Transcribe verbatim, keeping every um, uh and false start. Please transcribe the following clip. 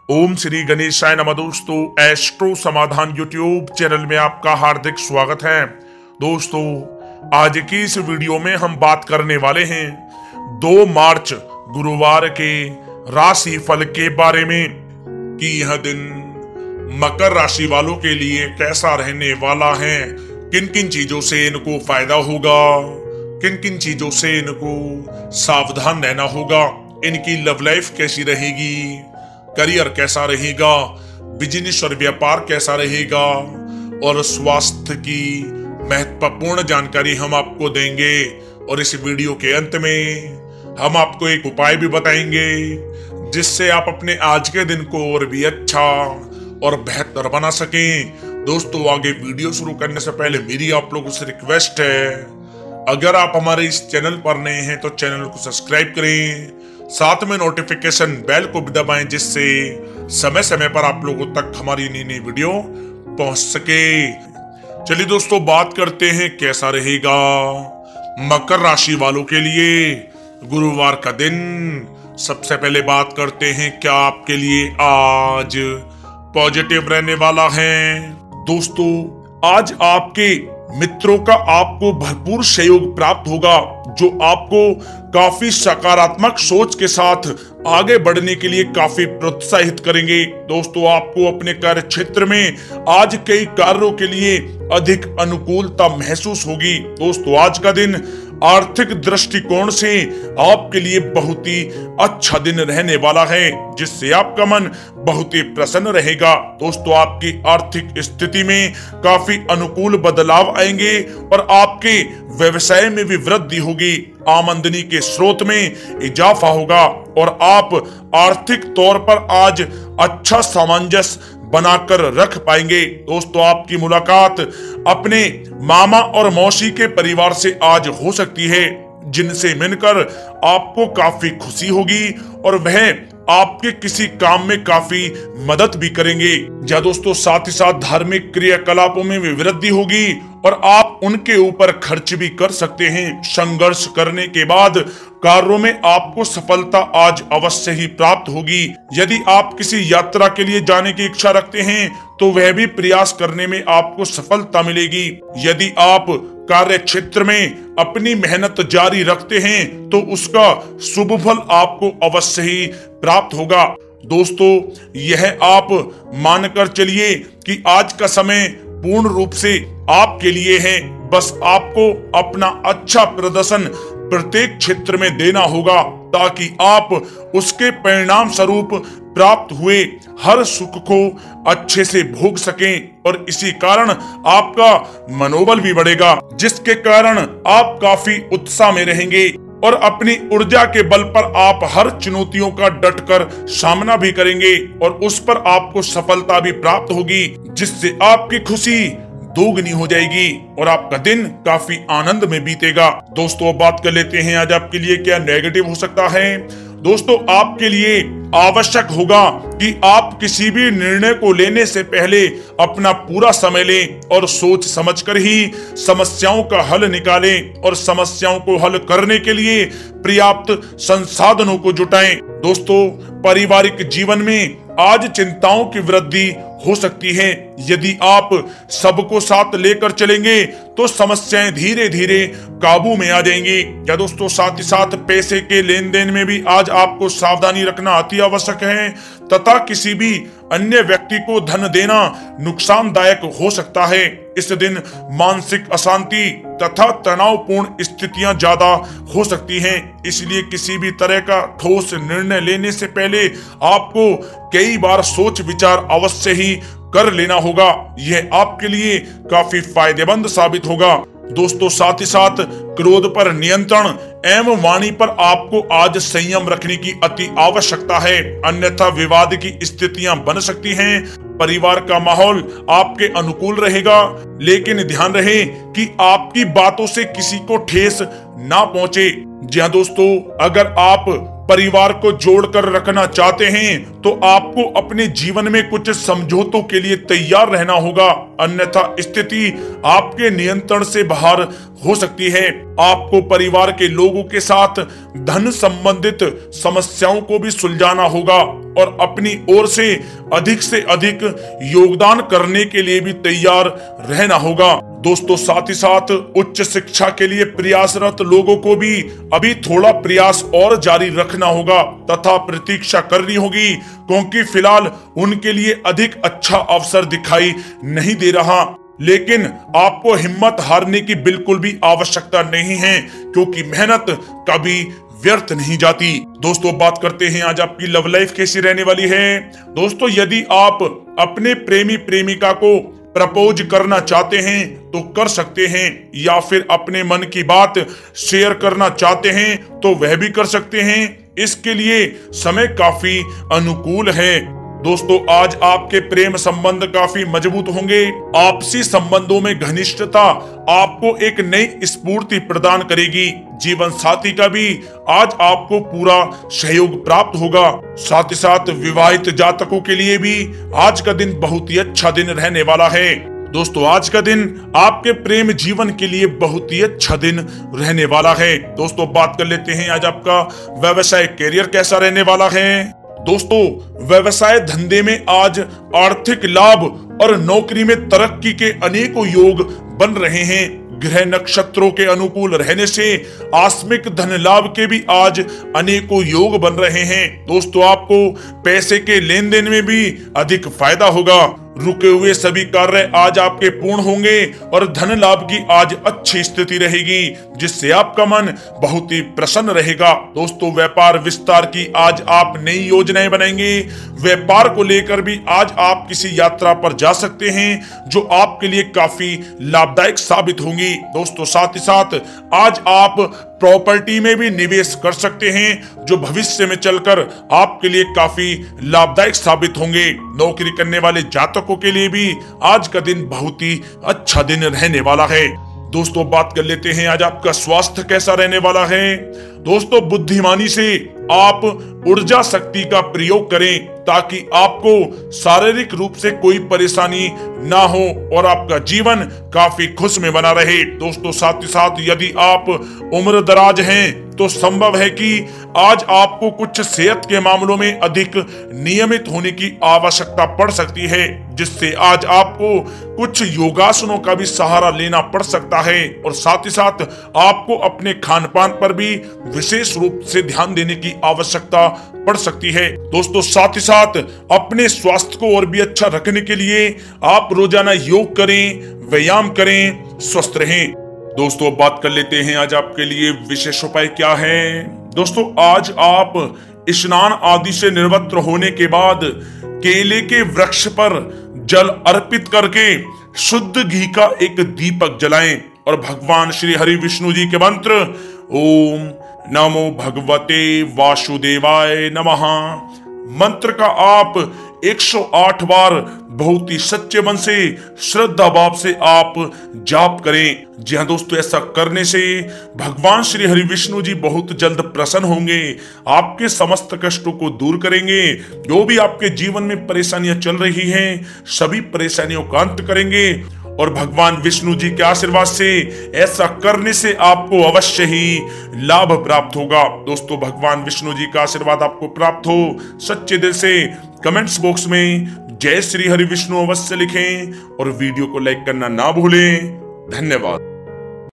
ओम श्री गणेशाय नमः। दोस्तों, एस्ट्रो समाधान यूट्यूब चैनल में आपका हार्दिक स्वागत है। दोस्तों, आज की इस वीडियो में हम बात करने वाले हैं दो मार्च गुरुवार के राशि फल के बारे में कि यह दिन मकर राशि वालों के लिए कैसा रहने वाला है, किन किन चीजों से इनको फायदा होगा, किन किन चीजों से इनको सावधान रहना होगा, इनकी लव लाइफ कैसी रहेगी, करियर कैसा रहेगा, बिजनेस और व्यापार कैसा रहेगा और स्वास्थ्य की महत्वपूर्ण जानकारी हम आपको देंगे। और इस वीडियो के अंत में हम आपको एक उपाय भी बताएंगे जिससे आप अपने आज के दिन को और भी अच्छा और बेहतर बना सकें। दोस्तों, आगे वीडियो शुरू करने से पहले मेरी आप लोगों से रिक्वेस्ट है, अगर आप हमारे इस चैनल पर नए हैं तो चैनल को सब्सक्राइब करें, साथ में नोटिफिकेशन बेल को भी दबाएं जिससे समय समय पर आप लोगों तक हमारी नई नई वीडियो पहुंच सके। चलिए दोस्तों, बात करते हैं कैसा रहेगा मकर राशि वालों के लिए गुरुवार का दिन। सबसे पहले बात करते हैं क्या आपके लिए आज पॉजिटिव रहने वाला है। दोस्तों, आज आपके मित्रों का आपको भरपूर सहयोग प्राप्त होगा जो आपको काफी सकारात्मक सोच के साथ आगे बढ़ने के लिए काफी प्रोत्साहित करेंगे। दोस्तों, आपको अपने कार्य क्षेत्र में आज कई कार्यों के लिए अधिक अनुकूलता महसूस होगी। दोस्तों, आज का दिन आर्थिक दृष्टिकोण से आपके लिए बहुत ही अच्छा दिन रहने वाला है जिससे आपका मन बहुत ही प्रसन्न रहेगा। दोस्तों, आपकी आर्थिक स्थिति में काफी अनुकूल बदलाव आएंगे और आपके व्यवसाय में भी वृद्धि होगी, आमदनी के स्रोत में इजाफा होगा और आप आर्थिक तौर पर आज अच्छा सामंजस्य बनाकर रख पाएंगे। दोस्तों, आपकी मुलाकात अपने मामा और मौसी के परिवार से आज हो सकती है जिनसे मिलकर आपको काफी खुशी होगी और वह आपके किसी काम में काफी मदद भी करेंगे। या दोस्तों, साथ ही साथ धार्मिक क्रियाकलापों में भी वृद्धि होगी और आप उनके ऊपर खर्च भी कर सकते हैं। संघर्ष करने के बाद कार्यों में आपको सफलता आज अवश्य ही प्राप्त होगी। यदि आप किसी यात्रा के लिए जाने की इच्छा रखते हैं तो वह भी प्रयास करने में आपको सफलता मिलेगी। यदि आप कार्य क्षेत्र में अपनी मेहनत जारी रखते हैं तो उसका शुभ फल आपको अवश्य ही प्राप्त होगा। दोस्तों, यह आप मानकर चलिए कि आज का समय पूर्ण रूप से आपके लिए है। बस आपको अपना अच्छा प्रदर्शन प्रत्येक क्षेत्र में देना होगा ताकि आप उसके परिणाम स्वरूप प्राप्त हुए हर सुख को अच्छे से भोग सकें और इसी कारण आपका मनोबल भी बढ़ेगा जिसके कारण आप काफी उत्साह में रहेंगे और अपनी ऊर्जा के बल पर आप हर चुनौतियों का डटकर सामना भी करेंगे और उस पर आपको सफलता भी प्राप्त होगी जिससे आपकी खुशी दोगुनी हो जाएगी और आपका दिन काफी आनंद में बीतेगा। दोस्तों, अब बात कर लेते हैं आज आपके लिए क्या नेगेटिव हो सकता है। दोस्तों, आपके लिए आवश्यक होगा कि आप किसी भी निर्णय को लेने से पहले अपना पूरा समय लें और सोच समझकर ही समस्याओं का हल निकालें और समस्याओं को हल करने के लिए पर्याप्त संसाधनों को जुटाएं। दोस्तों, पारिवारिक जीवन में आज चिंताओं की वृद्धि हो सकती है। यदि आप सबको साथ लेकर चलेंगे तो समस्याएं धीरे धीरे काबू में आ जाएंगी। या दोस्तों, साथ ही साथ पैसे के लेन देन में भी आज आपको सावधानी रखना अति आवश्यक है तथा किसी भी अन्य व्यक्ति को धन देना नुकसानदायक हो सकता है। इस दिन मानसिक अशांति तथा तनावपूर्ण स्थितियां ज्यादा हो सकती हैं, इसलिए किसी भी तरह का ठोस निर्णय लेने से पहले आपको कई बार सोच विचार अवश्य ही कर लेना होगा। यह आपके लिए काफी फायदेमंद साबित होगा। दोस्तों, साथ ही साथ क्रोध पर नियंत्रण एवं वाणी पर आपको आज संयम रखने की अति आवश्यकता है, अन्यथा विवाद की स्थितियां बन सकती हैं। परिवार का माहौल आपके अनुकूल रहेगा, लेकिन ध्यान रहे कि आपकी बातों से किसी को ठेस ना पहुंचे। जी हाँ दोस्तों, अगर आप परिवार को जोड़कर रखना चाहते हैं तो आपको अपने जीवन में कुछ समझौतों के लिए तैयार रहना होगा, अन्यथा स्थिति आपके नियंत्रण से बाहर हो सकती है। आपको परिवार के लोगों के साथ धन संबंधित समस्याओं को भी सुलझाना होगा और अपनी ओर से अधिक से अधिक योगदान करने के लिए भी तैयार रहना होगा। दोस्तों, साथ ही साथ उच्च शिक्षा के लिए प्रयासरत लोगों को भी अभी थोड़ा प्रयास और जारी रखना होगा तथा प्रतीक्षा करनी होगी, क्योंकि फिलहाल उनके लिए अधिक अच्छा अवसर दिखाई नहीं दे रहा। लेकिन आपको हिम्मत हारने की बिल्कुल भी आवश्यकता नहीं है, क्योंकि मेहनत कभी व्यर्थ नहीं जाती। दोस्तों, बात करते हैं आज आपकी लव लाइफ कैसी रहने वाली है। दोस्तों, यदि आप अपने प्रेमी प्रेमिका को प्रपोज करना चाहते हैं तो कर सकते हैं, या फिर अपने मन की बात शेयर करना चाहते हैं तो वह भी कर सकते हैं। इसके लिए समय काफी अनुकूल है। दोस्तों, आज आपके प्रेम संबंध काफी मजबूत होंगे। आपसी संबंधों में घनिष्ठता आपको एक नई स्फूर्ति प्रदान करेगी। जीवन साथी का भी आज आपको पूरा सहयोग प्राप्त होगा। साथ ही साथ विवाहित जातकों के लिए भी आज का दिन बहुत ही अच्छा दिन रहने वाला है। दोस्तों, आज का दिन आपके प्रेम जीवन के लिए बहुत ही अच्छा दिन रहने वाला है। दोस्तों, बात कर लेते हैं आज आपका व्यवसाय कैरियर कैसा रहने वाला है। दोस्तों, व्यवसाय धंधे में आज आर्थिक लाभ और नौकरी में तरक्की के अनेकों योग बन रहे हैं। ग्रह नक्षत्रों के अनुकूल रहने से आकस्मिक धन लाभ के भी आज अनेकों योग बन रहे हैं। दोस्तों, आपको पैसे के लेन देन में भी अधिक फायदा होगा। रुके हुए सभी कार्य आज आपके पूर्ण होंगे और धन लाभ की आज अच्छी स्थिति रहेगी, जिससे आपका मन बहुत ही प्रसन्न रहेगा। दोस्तों, व्यापार विस्तार की आज आप नई योजनाएं बनाएंगे। व्यापार को लेकर भी आज आप किसी यात्रा पर जा सकते हैं जो आपके लिए काफी लाभदायक साबित होंगी। दोस्तों, साथ ही साथ आज आप प्रॉपर्टी में भी निवेश कर सकते हैं जो भविष्य में चलकर आपके लिए काफी लाभदायक साबित होंगे। नौकरी करने वाले जातकों के लिए भी आज का दिन बहुत ही अच्छा दिन रहने वाला है। दोस्तों, बात कर लेते हैं आज आपका स्वास्थ्य कैसा रहने वाला है। दोस्तों, बुद्धिमानी से आप ऊर्जा शक्ति का प्रयोग करें ताकि आपको शारीरिक रूप से कोई परेशानी ना हो और आपका जीवन काफी खुश में बना रहे। दोस्तों, साथ ही साथ यदि आप उम्र दराज हैं तो संभव है कि आज आपको कुछ सेहत के मामलों में अधिक नियमित होने की आवश्यकता पड़ सकती है, जिससे आज आपको कुछ योगासनों का भी सहारा लेना पड़ सकता है। और साथ ही साथ आपको अपने खान पान पर भी विशेष रूप से ध्यान देने की आवश्यकता पड़ सकती है। दोस्तों, साथ ही साथ अपने स्वास्थ्य को और भी अच्छा रखने के लिए आप रोजाना योग करें, व्यायाम करें, स्वस्थ रहें। दोस्तों, बात कर लेते हैं आज आपके लिए विशेष उपाय क्या है। दोस्तों, आज आप स्नान आदि से निवृत्त होने के बाद केले के वृक्ष पर जल अर्पित करके शुद्ध घी का एक दीपक जलाएं और भगवान श्री हरि विष्णु जी के मंत्र ओम नमो भगवते वासुदेवाय नमः मंत्र का आप एक सौ आठ बार बहुत ही सच्चे मन से श्रद्धा भाव से आप जाप करें। जी हाँ दोस्तों, ऐसा करने से भगवान श्री हरि विष्णु जी बहुत जल्द प्रसन्न होंगे, आपके समस्त कष्टों को दूर करेंगे। जो भी आपके जीवन में परेशानियां चल रही हैं, सभी परेशानियों का अंत करेंगे और भगवान विष्णु जी के आशीर्वाद से ऐसा करने से आपको अवश्य ही लाभ प्राप्त होगा। दोस्तों, भगवान विष्णु जी का आशीर्वाद आपको प्राप्त हो, सच्चे दिल से कमेंट्स बॉक्स में जय श्री हरि विष्णु अवश्य लिखें और वीडियो को लाइक करना ना भूलें। धन्यवाद।